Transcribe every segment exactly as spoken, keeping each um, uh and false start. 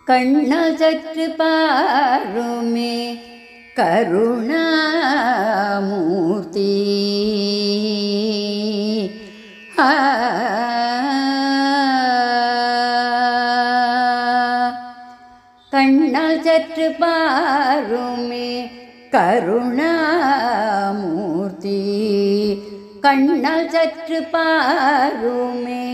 கண்ணல் சற்று பாருமே கருணாமூர்த்தி. ஆ கண்ணல் சற்று பாருமே கருணாமூர்த்தி. கண்ணல் சற்று பாருமே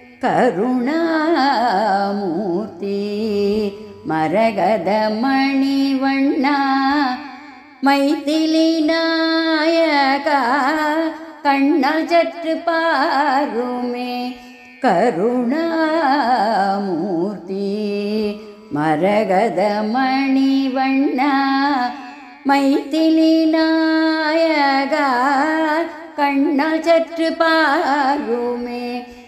கருணாமூர்த்தி. மரகத மணிவண்ணா மைதிலி நாயகா கண்ணல் சற்று பாருமே கருணாமூர்த்தி. மரகத மணிவண்ணா மைதிலி நாயகா கண்ணல் சற்று பாருமே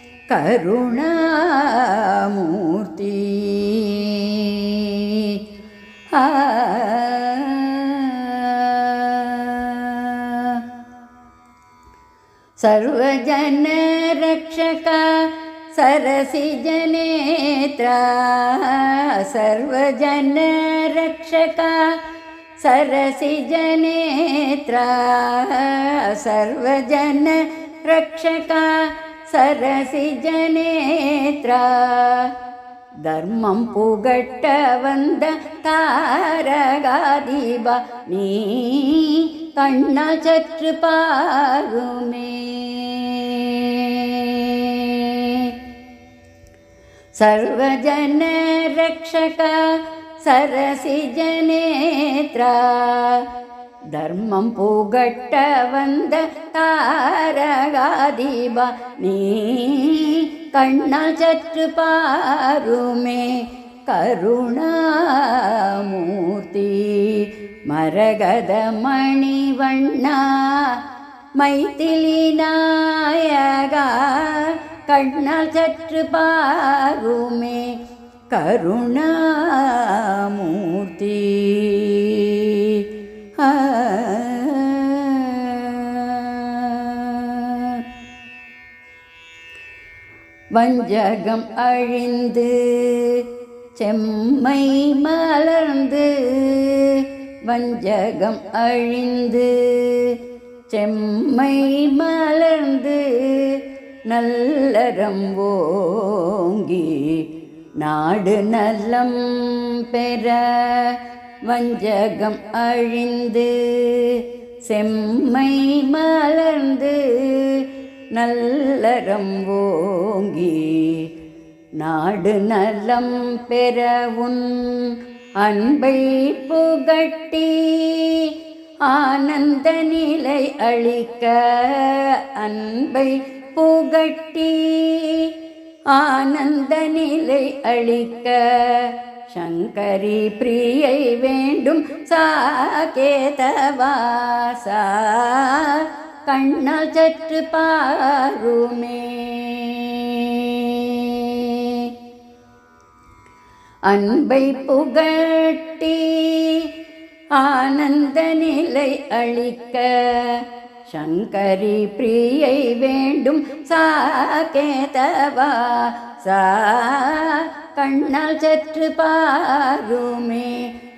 கருணாமூர்த்தி. ஆ सर्वजन रक्षका सरसिजनेत्रा. सर्वजन रक्षका सरसिजनेत्रा. सर्वजन रक्षका सरसिजनेत्रा. தர்மம் புகட்ட வந்த தாரகாதீபா நீ கண்ணல் சற்று பாருமே. சர்வஜன ரக்ஷகா சரசிஜநேத்ரா. தர்மம் புகட்ட வந்த தாரகாதீபா நீ கண்ணல் சற்று பாருமே கருணாமூர்த்தி. மரகத மணிவண்ணா மைதிலி நாயகா கண்ணல் சற்று பாருமே கருணாமூர்த்தி. ஆ வஞ்சகம் அழிந்து செம்மை மலர்ந்து. வஞ்சகம் அழிந்து செம்மை மலர்ந்து நல்லறம் ஓங்கி நாடு நலம் பெற. வஞ்சகம் அழிந்து செம்மை மலர்ந்து நல்லறம் ஓங்கி நாடு நலம் பெறவுன் அன்பை புகட்டி ஆனந்த நிலை அளிக்க. அன்பை புகட்டி ஆனந்த நிலை அளிக்க. சங்கரி பிரியை வேண்டும் சாகேதவாசா கண்ணல் சற்று பாருமே. அன்பை புகட்டி ஆனந்த நிலை அளிக்க. சங்கரி பிரியை வேண்டும் சாகேதவாசா கண்ணல் சற்று பாருமே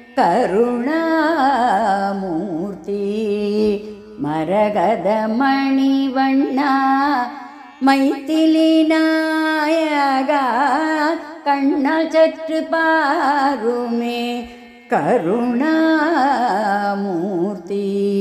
கருணாமூர்த்தி. மரகத மணிவண்ணா மைதிலி நாயகா கண்ணல் சற்று பாருமே கருணாமூர்த்தி.